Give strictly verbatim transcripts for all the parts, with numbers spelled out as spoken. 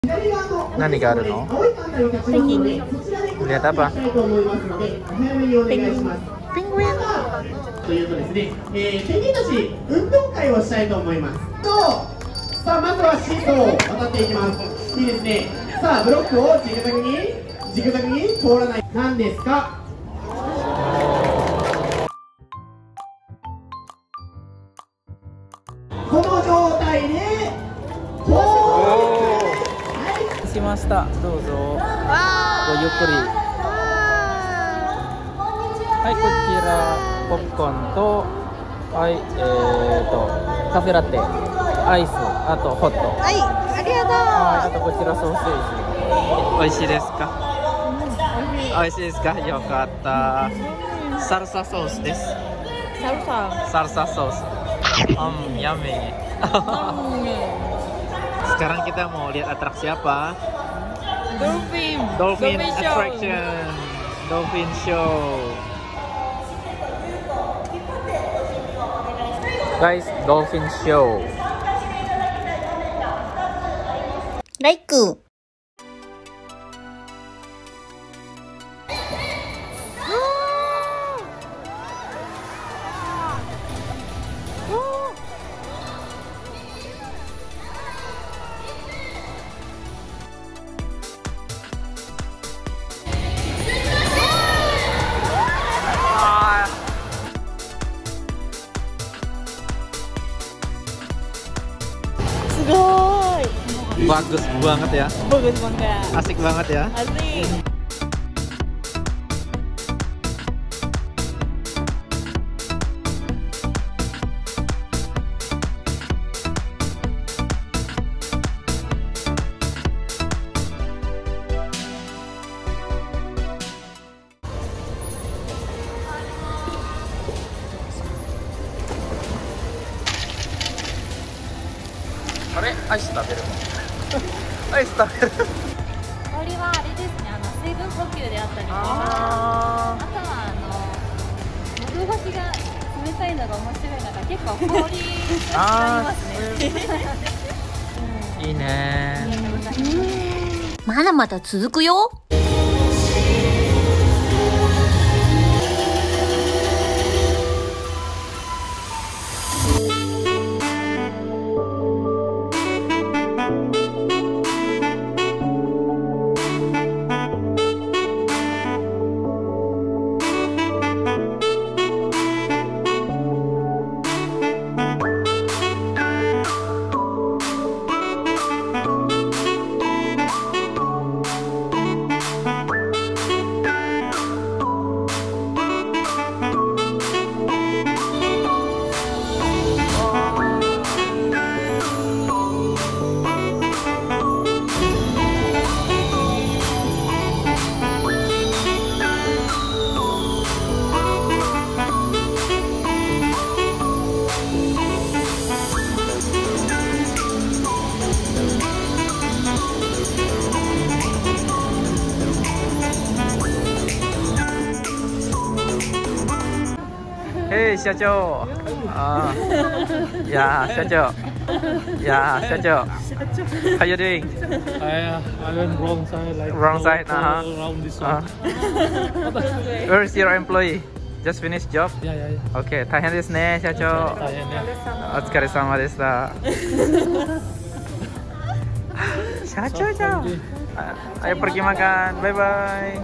何があるの？ ペンギン。 Lihat apa? ペンギン。 ペンギン。 というとですね、えー、ペンギンたち運動会をしたいと思います。と、さあまずはシーソーを渡っていきます。いいですね。さあブロックをジグザグにジグザグに通らない。何ですか？この状態で通る。 しました。どうぞ。ごゆっくり。はい、こちらポップコーンと、はい、えーとカフェラテ、アイス、あとホット。 はい、ありがとう。 はい、あとこちらソーセージ。美味しいですか？美味しいですか？よかった。サルサソースです。 サルサ。 サルサソース。Hmm, yummy. Sekarang kita mau lihat atraksi apa? Dolphin. Dolphin attraction. Dolphin show. Guys, dolphin show. Like. Bagus banget ya. Bagus banget. Asik banget ya. Asik. Are, アイス食べるの？アイス食べる。 これはあれですね、あの水分補給であったりとか、 ああとはあの喉越しが冷たいのが面白いのが結構氷がありますね。 いいね。 まだまだ続くよ。 Hei 社長。あー、いやー社長。いやー社長。How you doing? I, uh, I went wrong side, like Wrong go- side, go uh-huh. around this Uh, one. where is your employee? Just finished job? Yeah, yeah, yeah. Okay, 大変ですね社長。 大変ね。 お疲れ様でした。社長じゃん。あ、ayo pergi makan. Bye bye.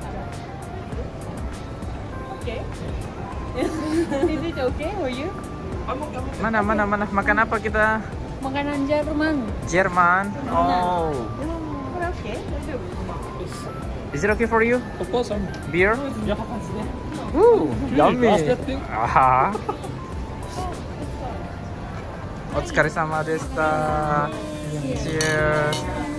Is it okay for you? Mana mana mana makan apa kita? Makanan Jerman. Jerman. Oh. Okay. Is it okay for you? Of course, I'm. Beer? Yeah. Woo, yummy. Pass that thing. Aha. お疲れ様でした。Cheers.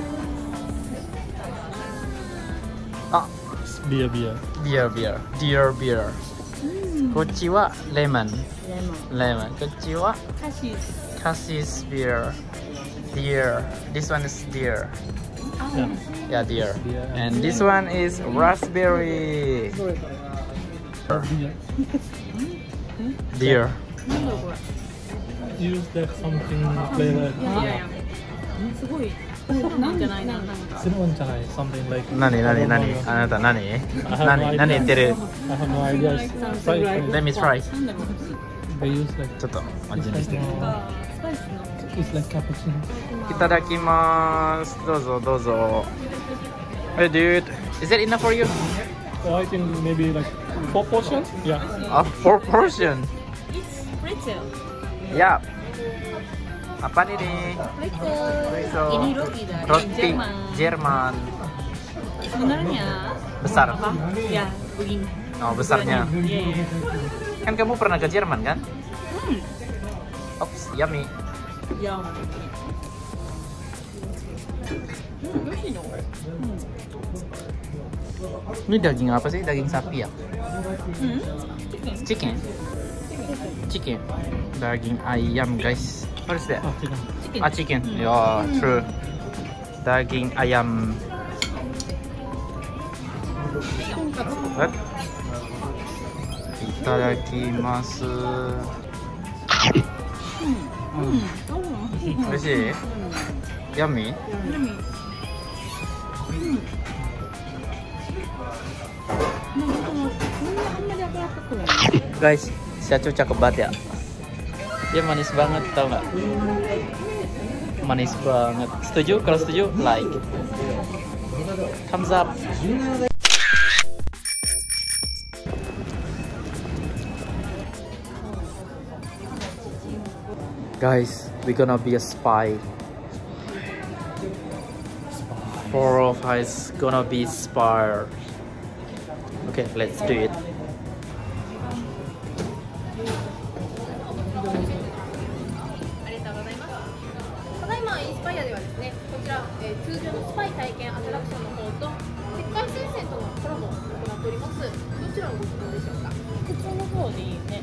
あ、 Beer, beer. beer beer. Dear beer. こっちはレモン。レモン。こっちは Cassis. Cassis beer. Dear. This one is dear. Yeah. Yeah, dear. Dear. And this one is raspberry. Beer. Dear. Use that something flavor. すごいなんじゃないな、なんか。 シナモンじゃない something like 何何何あなた何何何言ってる I have no idea Try it. Let me try They use like ちょっと味見してスパイスの。 It's like cappuccino いただきますどうぞどうぞ Hey dude Is that enough for you? So I think maybe like four portions Yeah A four portion Pretzel. Ya Apa nih nih? Pretzel. Ini roti dari Roti Jerman. Jerman Sebenarnya Besar apa? Ya, begini. Oh besarnya Iya, iya. Kan kamu pernah ke Jerman kan? Hmm. Ops, yummy Ya. Hmm, oishi no. Ini daging apa sih? Daging sapi ya? Hmm. Chicken? Chicken Daging ayam guys What is that? Ah, chicken Chicken. Ah chicken Ya true Daging ayam What? Itadakimasu Hmm. Oishi? Yummy? Yummy. Guys, Syacu cakep banget ya. Dia manis banget, tau nggak? Manis banget. Setuju? Kalau setuju, like. Thumbs up. Guys, we gonna be a spy. Four of us gonna be spy. Okay, let's do it. ただいまインスパイアではですね、こちら、えー、通常のスパイ体験アトラクションの方と世界戦線とのコラボを行っております。どちらをご希望でしょうか。 普通の方でいいね。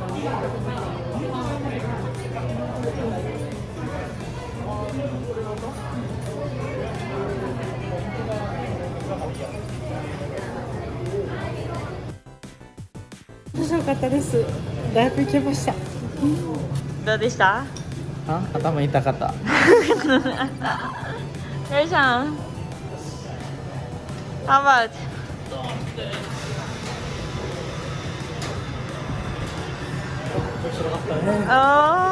面白かったです。だいぶ行けました。どうでした？ あ、頭痛かった。 レイさん。How about? Oh.